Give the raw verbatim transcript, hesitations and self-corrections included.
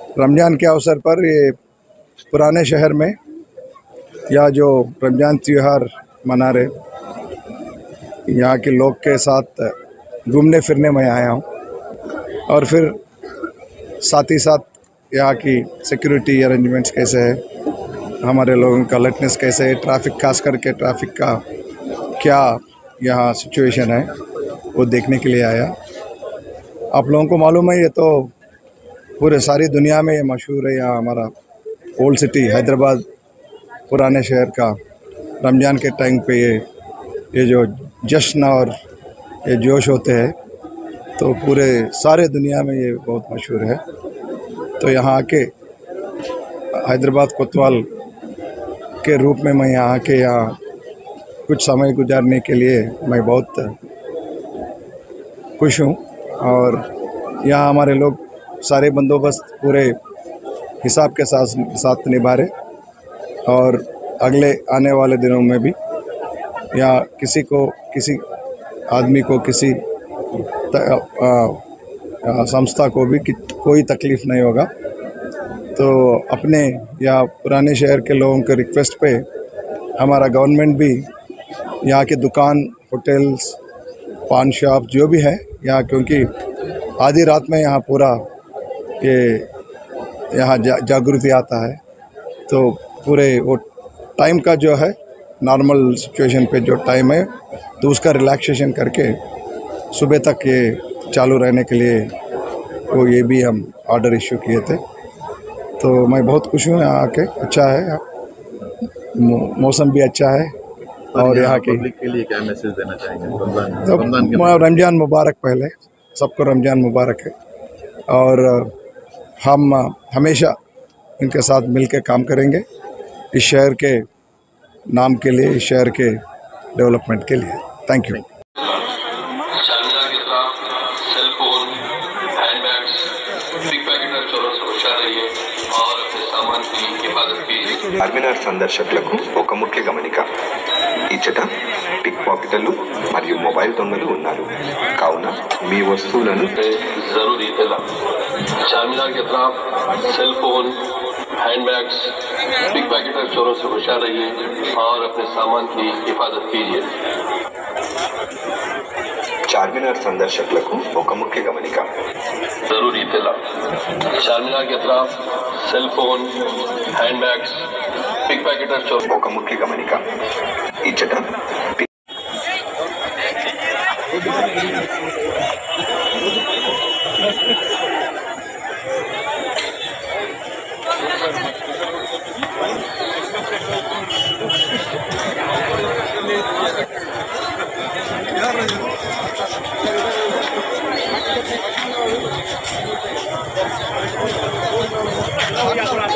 रमज़ान के अवसर पर ये पुराने शहर में या जो रमज़ान त्यौहार मना रहे, यहाँ के लोग के साथ घूमने फिरने में आया हूँ और फिर साथ ही साथ यहाँ की सिक्योरिटी अरेंजमेंट्स कैसे है, हमारे लोगों का अलर्टनेस कैसे है, ट्रैफिक खास करके ट्रैफिक का क्या यहाँ सिचुएशन है वो देखने के लिए आया। आप लोगों को मालूम है ये तो पूरे सारी दुनिया में ये मशहूर है। यहाँ हमारा ओल्ड सिटी हैदराबाद पुराने शहर का रमज़ान के टाइम पे ये ये जो जश्न और ये जोश होते हैं तो पूरे सारे दुनिया में ये बहुत मशहूर है। तो यहाँ आके हैदराबाद कोतवाल के रूप में मैं यहाँ आके यहाँ कुछ समय गुजारने के लिए मैं बहुत खुश हूँ और यहाँ हमारे लोग सारे बंदोबस्त पूरे हिसाब के साथ साथ निभा रहे और अगले आने वाले दिनों में भी यहाँ किसी को किसी आदमी को किसी त, आ, आ, संस्था को भी कि, कोई तकलीफ़ नहीं होगा। तो अपने या पुराने शहर के लोगों के रिक्वेस्ट पे हमारा गवर्नमेंट भी यहाँ के दुकान, होटल्स, पान शॉप जो भी है यहाँ, क्योंकि आधी रात में यहाँ पूरा ये यहाँ जा, जागृति आता है तो पूरे वो टाइम का जो है नॉर्मल सिचुएशन पे जो टाइम है तो उसका रिलैक्सेशन करके सुबह तक ये चालू रहने के लिए वो ये भी हम ऑर्डर इशू किए थे। तो मैं बहुत खुश हूँ यहाँ आके, अच्छा है, मौसम भी अच्छा है और यहाँ के पब्लिक के लिए क्या मैसेज देना चाहेंगे? तो रमज़ान मुबारक, पहले सबको रमज़ान मुबारक है और हम हमेशा इनके साथ मिलकर काम करेंगे इस शहर के नाम के लिए, इस शहर के डेवलपमेंट के लिए। Thank you. చార్మినార్ సందర్శకులకు ఒక ముఖ్య గమనిక, ఇచ్చట పిక్ పాకెటర్లు మరియు మొబైల్ దొంగలు ఉన్నారు కావున మీ వస్తువులను जरूरी इतला चारमीनार के खिलाफ cell phone, handbags, pickpocketer चोरों से होशियार रहिए और अपने सामान की हिफाजत कीजिए। చార్మినార్ సందర్శకులకు ఒక ముఖ్య గమనిక, जरूरी इतला चारमीनार के खिलाफ cell phone, handbags, pickpocketer चोरों ఒక ముఖ్య గమనిక, ఇచ్చట यार